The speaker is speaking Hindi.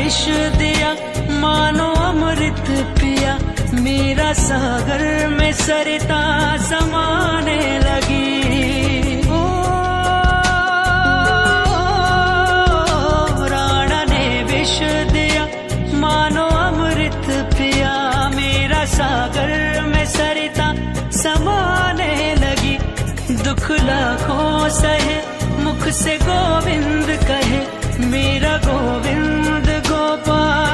विष दिया मानो अमृत पिया, मेरा सागर में सरिता समाने लगी। ओ राणा ने विष दिया मानो अमृत पिया, मेरा सागर में सरिता समाने लगी। दुख लाखों सहे मुख से गोविंद कहे, मेरा गोविंद गोपाल